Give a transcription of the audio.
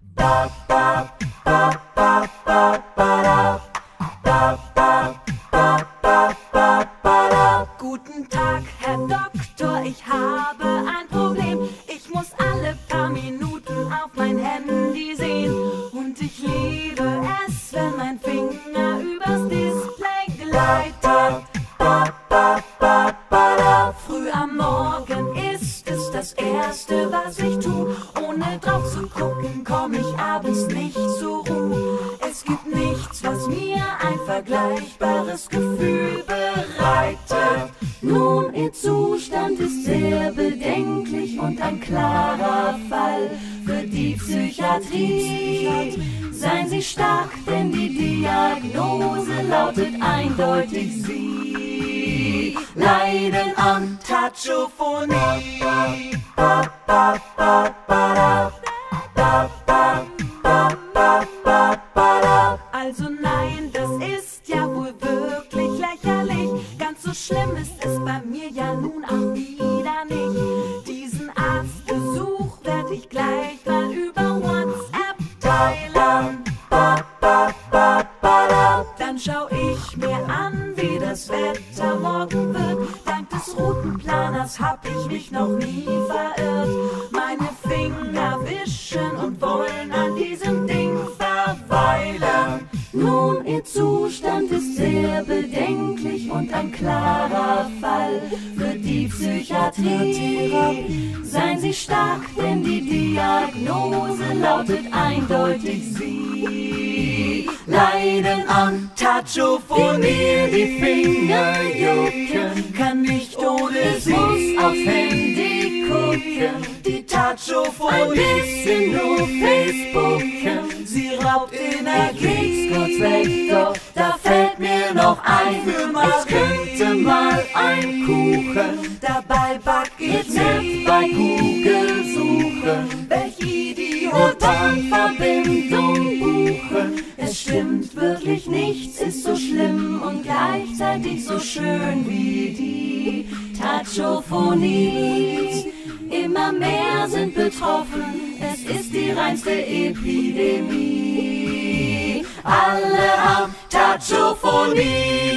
Guten Tag, Herr Doktor, ich habe ein Problem. Ich muss alle paar Minuten auf mein Handy sehen. Und ich liebe es, wenn mein Finger übers Display gleitet. Früh am Morgen ist es das Erste, was ich tu. Ohne drauf zu gucken, komm ich abends nicht zur Ruhe. Es gibt nichts, was mir ein vergleichbares Gefühl bereitet. Nun, Ihr Zustand ist sehr bedenklich und ein klarer Fall für die Psychiatrie. Seien Sie stark, denn die Diagnose lautet eindeutig, Sie leiden an Tachophonie. Also nein, das ist ja wohl wirklich lächerlich. Ganz so schlimm ist es bei mir ja nun auch wieder nicht. Diesen Arztbesuch werde ich gleich mal über WhatsApp teilen. Dann schau ich mir an, wie das Wetter morgen wird. Dank des Routenplaners hab ich mich noch nie verirrt. Meine Finger wischen und wollen an diesem Ding verweilen. Nun, Ihr Zustand ist sehr bedenklich und ein klarer Fall für die Psychiatrie. Seien Sie stark, denn die Diagnose lautet eindeutig, Sie leiden an Tachophonie. Die Finger jucken, kann nicht ohne Sie aufs Handy gucken. Die Tachophonie, ein bisschen nur Facebooken. Sie raubt Energie, kurz weg, doch da fällt mir noch ein, ich könnte mal einen Kuchen dabei backen, nicht bei Google suchen, welch Idiot dann Verbindung buchen. Es stimmt wirklich, nichts ist so schlimm und gleichzeitig so schön wie die Tachophonie. Immer mehr sind betroffen, es ist die reinste Epidemie. Alle haben Tachophonie.